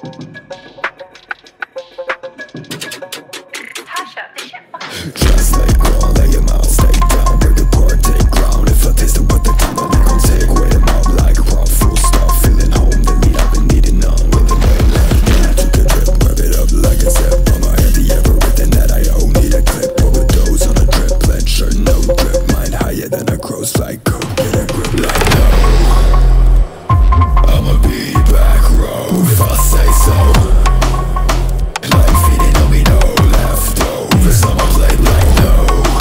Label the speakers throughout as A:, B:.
A: Tasha, this shit fucking
B: Just like ground, lay him out, stay down, break apart, take ground. If I taste it with the camera, they gon' take, wait him out like a crowd, full stop, feeling home, the lead I've been needing none. With the way like that, took a trip, wrap it up like a zip. On my head, the everything that I own, need a clip, overdose on a drip, blend shirt, no drip, mind higher than a crow's flight, coke, get a grip like no. I'ma be back row, if I say so. Like feeding on me, no leftovers on my plate like no.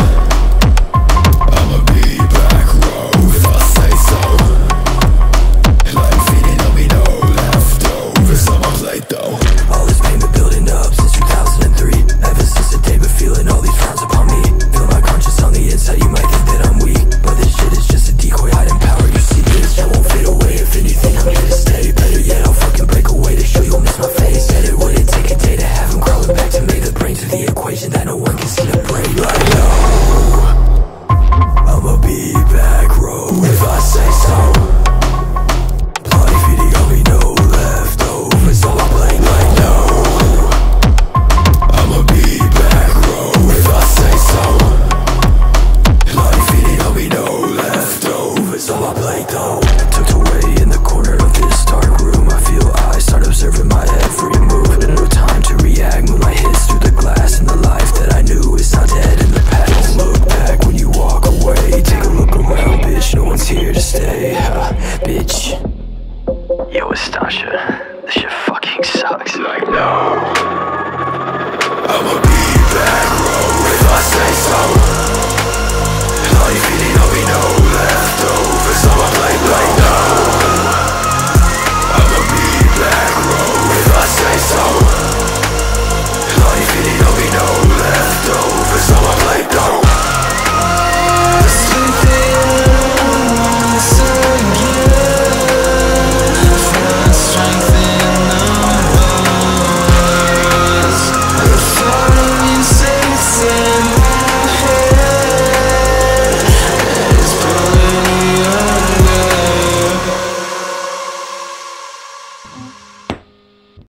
B: I'ma be back row, if I say so. Like feeding on me, no leftovers on my plate though.
C: All this pain been building up since 2003. Ever since the day, been feeling all these frowns upon me. Feel my conscience on the inside, you might think that I'm weak, but this shit is just a decoy, hiding power your secrets. That won't fade away, if anything I'm here to stay. Better yet, I'll fucking break away to show you'll miss my face. Said it wouldn't take a day to have him crawling back to make the brain to the equation that no one can see to break. Like no, I'ma be back row, if I say so. Body feeding on me, no leftovers on my plate like no.
B: I'ma be back row, if I say so.
C: Body feeding on me, no leftovers on my plate though. Tucked away in the corner of this dark room, I feel eyes start observing my every move. No time to react, moonlight hits through the glass, and the life that I knew is now dead in the past. Don't look back when you walk away, take a look around, bitch, no one's here to stay. Bitch. Yo, Istasha, this shit fucking sucks.
B: Like no.